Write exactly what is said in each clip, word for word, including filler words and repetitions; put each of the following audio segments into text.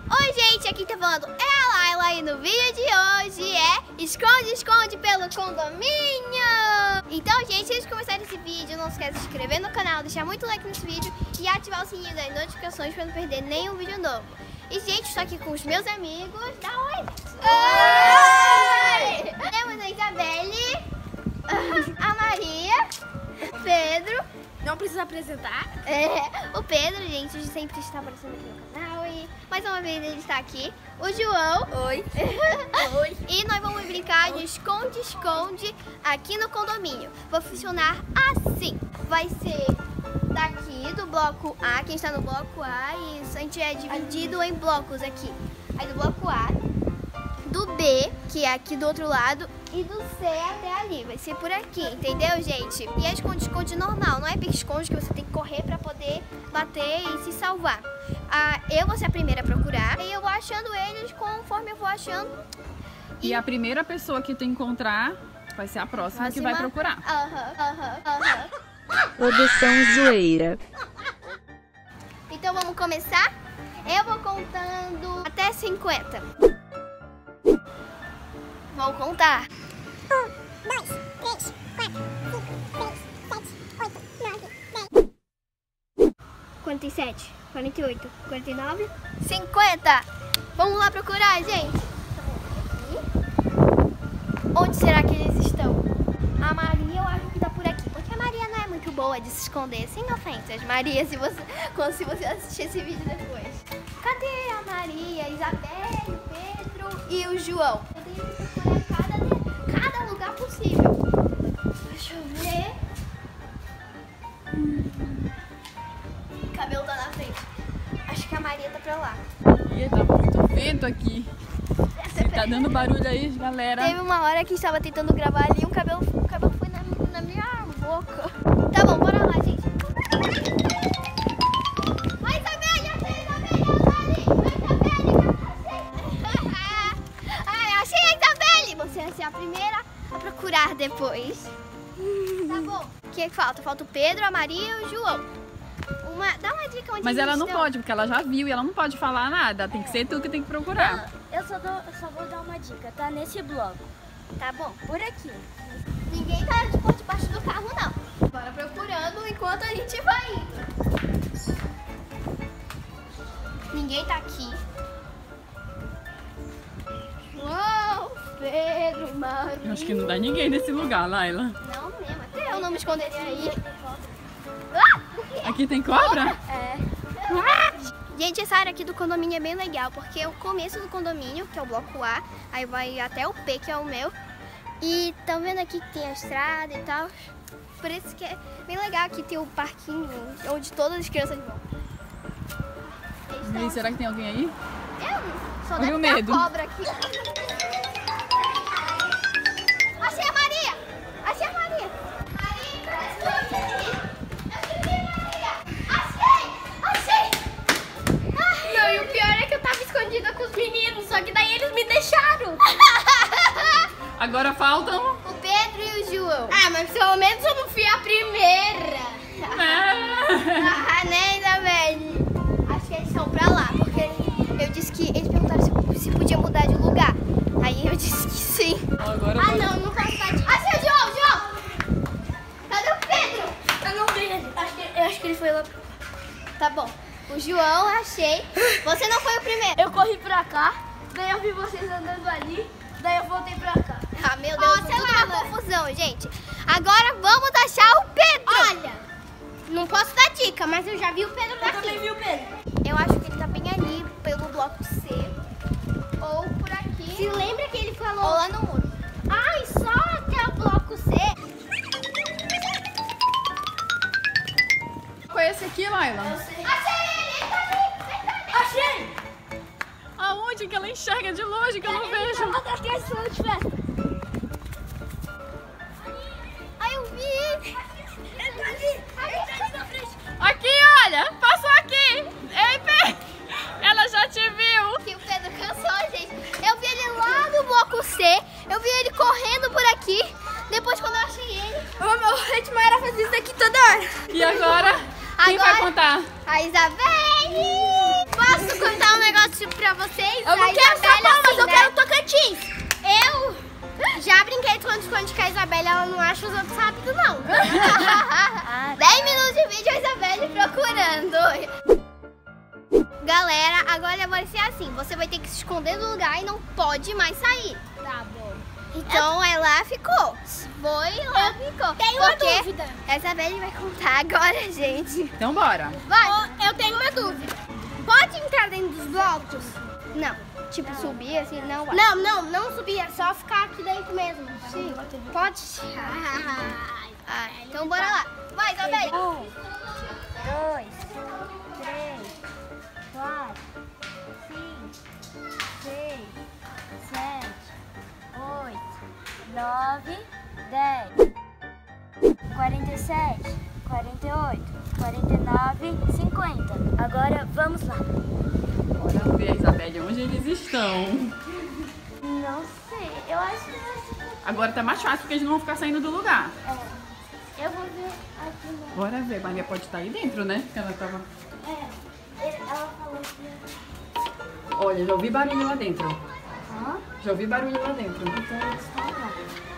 Oi gente, aqui tá falando é a Laila e no vídeo de hoje é esconde, esconde pelo condomínio. Então gente, antes de começar esse vídeo, não esquece de se inscrever no canal, deixar muito like nesse vídeo e ativar o sininho das notificações para não perder nenhum vídeo novo. E gente, estou aqui com os meus amigos. Dá oi! Oi! Temos a Isabelle, a Maria, o Pedro. Não precisa apresentar. É, o Pedro, gente, sempre está aparecendo aqui no canal e mais uma vez ele está aqui. O João. Oi. Oi. E nós vamos brincar de esconde-esconde aqui no condomínio. Vai funcionar assim. Vai ser daqui do bloco A, quem está no bloco A, isso. A gente é dividido em blocos aqui. Aí do bloco A, do B, que é aqui do outro lado, e do C até ali. Vai ser por aqui, entendeu, gente? E é esconde-esconde normal, não é pique-esconde que você tem que correr pra poder bater e se salvar. Ah, eu vou ser a primeira a procurar e eu vou achando eles conforme eu vou achando. E, e a primeira pessoa que tu encontrar vai ser a próxima, próxima... que vai procurar. Aham, aham, aham. Produção zoeira. Então vamos começar? Eu vou contando até cinquenta. Vou contar. Um, dois, três, quatro, cinco, seis, sete, oito, nove, dez. quarenta e sete, quarenta e oito, quarenta e nove, cinquenta. Vamos lá procurar, gente. Onde será que eles estão? A Maria, eu acho que tá por aqui. Porque a Maria não é muito boa de se esconder, sem ofensas. Maria, se você, como se você assistir esse vídeo depois. Cadê a Maria, a Isabelle, o Pedro e o João? Eu tenho que procurar cada, cada lugar possível. Deixa eu ver. Hum. O cabelo tá na frente. Acho que a Maria tá pra lá. Ih, tá muito vento aqui. Se tá dando barulho aí, galera. Teve uma hora que estava tentando gravar ali e o cabelo, o cabelo foi na, na minha boca. Tá bom, bora lá, gente. Vai, Isabelle, achei, Isabelle, Isabelle. Vai, Isabelle, achei. Ai, achei a Isabelle. Você vai ser a primeira a procurar depois. Tá bom. O que falta? Falta o Pedro, a Maria e o João. Uma, dá uma dica onde Mas eles ela não estão. pode, porque ela já viu e ela não pode falar nada. Tem que ser tu que tem que procurar. Eu só, dou, eu só vou dar uma dica. Tá nesse bloco. Tá bom. Por aqui. Ninguém tá por debaixo do carro, não. Bora procurando enquanto a gente vai indo. Ninguém tá aqui. Uou, Pedro, Maria. Eu acho que não dá ninguém nesse lugar, Laila. Não mesmo, até eu não me esconderia aí. Ah, o quê? Aqui tem cobra? É. Gente, essa área aqui do condomínio é bem legal, porque é o começo do condomínio, que é o bloco A, aí vai até o P, que é o meu. E tá vendo aqui que tem a estrada e tal. Por isso que é bem legal aqui ter o parquinho, onde todas as crianças vão. E aí, será que tem alguém aí? Eu só Olha deve o ter medo. a cobra aqui. Achei a Maria! Achei a Maria! Maria, esconde aqui! Eu te vi, Maria! Achei! Achei! Ai. Não, e o pior é que eu tava escondida com os meninos, só que daí eles me deixaram. Agora faltam... O Pedro e o João. Ah, mas pelo menos eu não fui a primeira. Ah, né, Isabelle? Acho que eles estão pra lá, porque eu disse que eles perguntaram se, se podia mudar de lugar. Aí eu disse que sim. Agora Ah, não, não posso dar de... Achei o João, João! Cadê o Pedro? Eu não vi ele. Acho que, eu acho que ele foi lá. Tá bom. O João, achei. Você não foi o primeiro. Eu corri pra cá, daí eu vi vocês andando ali, daí eu voltei pra cá. Ah, meu Deus, Ó, tudo sei lá, uma mano. confusão, gente. Agora vamos achar o Pedro. Olha, não posso dar dica, mas eu já vi o Pedro daqui. Eu também vi o Pedro. Eu acho que ele tá bem ali, pelo bloco C. Ou por aqui. Se lembra que ele falou... Ou lá no muro. Ai, só até o bloco C. Qual é esse aqui, Laila? Achei ele, ele tá ali, ele tá ali. Achei! Aonde que ela enxerga de longe que eu não vejo? Ela tá aqui, esse salão de festa. Ai, eu vi ele. Ele tá ali, ele tá ali na frente. Aqui, olha! Passou aqui! Ei, Pedro! Ela já te viu! Que o Pedro cansou, gente. Eu vi ele lá no bloco C. Eu vi ele correndo por aqui. Depois, quando eu achei ele... O meu ritmo era fazer isso aqui toda hora. E agora? Quem Agora- vai contar? A Isabelle! Posso contar contar um negócio pra vocês. Eu não A quero Isabela, sabão, mas assim, eu né? quero Tocantins. Eu já brinquei de esconde-esconde com a Isabela, ela não acha os outros rápido, não. dez minutos de vídeo, a Isabela procurando. Galera, agora vai ser assim, você vai ter que se esconder no lugar e não pode mais sair. Tá bom. Então ela ficou. Foi lá, ficou. Tenho uma Porque dúvida. a Isabela vai contar agora, gente. Então bora. Vai. Eu tenho uma dúvida. Pode entrar dentro dos blocos? Não. Tipo, subir assim, não vai. Não, não, não subir, é só ficar aqui dentro mesmo. Sim. Pode. Ah, então bora lá. Vai, Isabela. Um, dois, três, quatro, cinco, seis, sete, oito, nove, dez, quarenta e sete, quarenta e oito, quarenta e nove, cinquenta. Agora vamos lá. Bora ver, Isabelle, onde eles estão. Não sei, eu acho que vai ser... Agora tá mais fácil porque eles não vão ficar saindo do lugar. É, eu vou ver aqui no... Bora ver, Maria pode estar aí dentro, né? Porque ela tava... É, ele- ela falou que... Olha, já ouvi barulho lá dentro. Hã? Já ouvi barulho lá dentro. Então eles estão lá.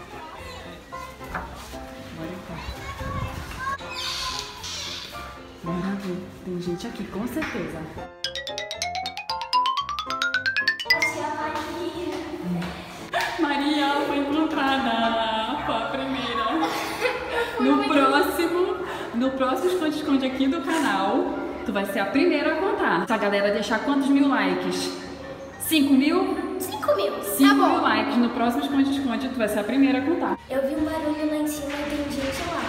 Bora então. Bora ver. Tem gente aqui, com certeza. Maria foi encontrada. Foi a primeira. No próximo, no próximo esconde-esconde aqui do canal, tu vai ser a primeira a contar. Se a galera deixar quantos mil likes? cinco mil? Cinco mil. cinco mil likes no próximo esconde-esconde, tu vai ser a primeira a contar. Eu vi um barulho lá em cima e tem gente lá.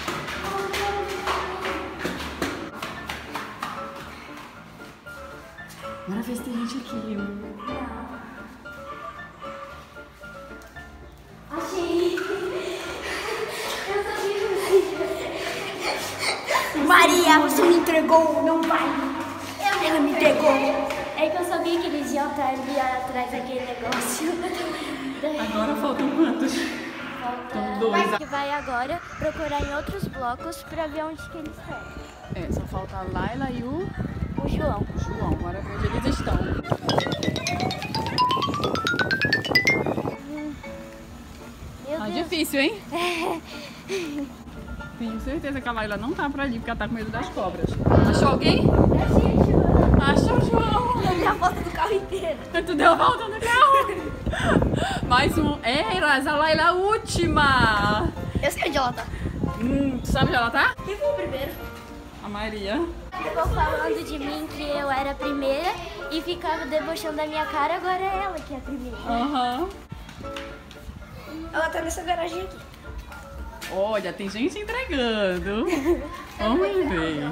Bora ver se tem gente aqui. Achei. Eu sabia. Maria, você me entregou, não vai. Ela me entregou. É que eu sabia que eles iam estar ali atrás daquele negócio. Agora faltam quantos? Faltam dois. Que vai agora procurar em outros blocos pra ver onde que eles estão. É, só falta a Laila e o O João. João. Bora ver onde eles estão. Meu Tá Deus. difícil, hein? Tenho certeza que a Laila não tá por ali, porque ela tá com medo das cobras. Achou alguém? Achou o João! Eu dei a volta do carro inteiro. Tu deu a volta no carro! Mais um. É, Elas, a Laila é a última! Eu sei onde ela tá. Hum, tu sabe onde ela tá? Quem foi o primeiro? A Maria. Ficou falando de mim que eu era a primeira e ficava debochando da minha cara, agora é ela que é a primeira. Aham. Ela tá nessa garagem aqui. Olha, tem gente entregando. Vamos ver.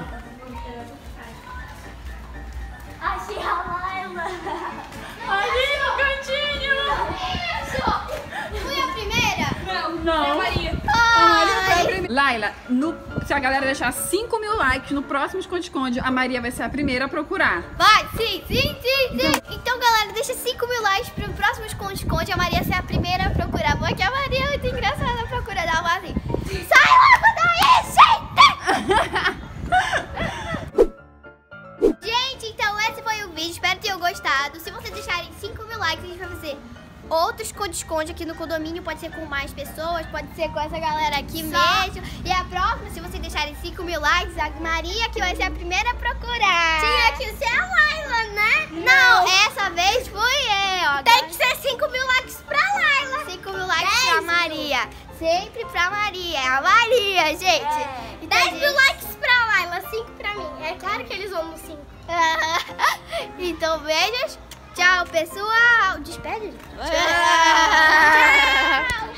Achei a Laila. Ali no cantinho! Isso! Fui a primeira? Não. A Maria. A Maria foi a primeira. Laila, no, se a galera deixar cinco mil likes no próximo esconde-esconde, a Maria vai ser a primeira a procurar. Vai, sim, sim, sim, sim. Então, galera, deixa cinco mil likes pro próximo esconde-esconde. A Maria ser a primeira a procurar. Porque a Maria é muito engraçada procurando. Ela fala assim, sai logo daí, gente! Gente, então esse foi o vídeo. Espero que tenham gostado. Se vocês deixarem cinco mil likes, a gente vai fazer outro esconde-esconde aqui no condomínio. Pode ser com mais pessoas, pode ser com essa galera aqui Só. mesmo. E a próxima, se vocês deixarem cinco mil likes, a Maria que vai ser a primeira a procurar. Tinha que ser a Laila, né? Não, essa vez fui eu. Tem que ser cinco mil likes pra Laila. cinco mil likes Dez pra mil. Maria. Sempre pra Maria. É a Maria, gente. É. Então, dez mil gente- likes pra Laila, cinco pra mim. É claro que eles vão no cinco. Então, beijos. Tchau, pessoal. Despede. Tchau.